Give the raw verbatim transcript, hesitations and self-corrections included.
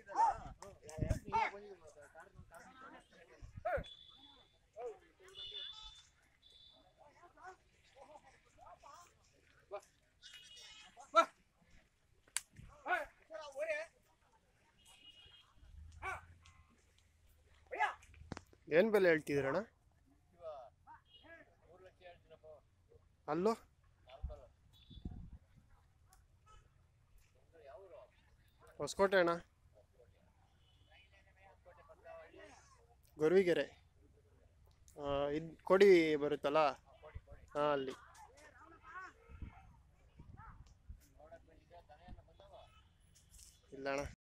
ಏನು ಬೆಲೆ ಹೇಳ್ತಿದ್ದೀರಣ್ಣ? ಅಲ್ಲೋ ಹೊಸಕೋಟೆ ಅಣ್ಣ, ಗೊರವಿಗೆರೆ. ಇದು ಕೊಡಿ ಬರುತ್ತಲ್ಲ, ಹಾಂ ಅಲ್ಲಿ. ಇಲ್ಲ ಅಣ್ಣ.